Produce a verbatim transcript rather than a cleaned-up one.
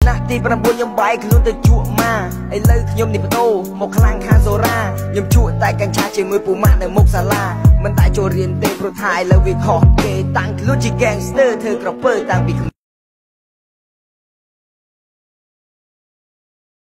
ណាទីប្រាំបួនខ្ញុំបែកខ្លួនទៅជក់ម៉ាឥឡូវខ្ញុំនេះបដូរមកខ្លាំងខាងសូរ៉ាខ្ញុំជក់តែកញ្ឆាជាមួយពូម៉ាក់នៅមុខសាលាមិនតែចូលរៀនទេព្រោះថាឥឡូវវាខុសគេតាំងខ្លួនជា gangster ធ្វើក្រពើតាំងពី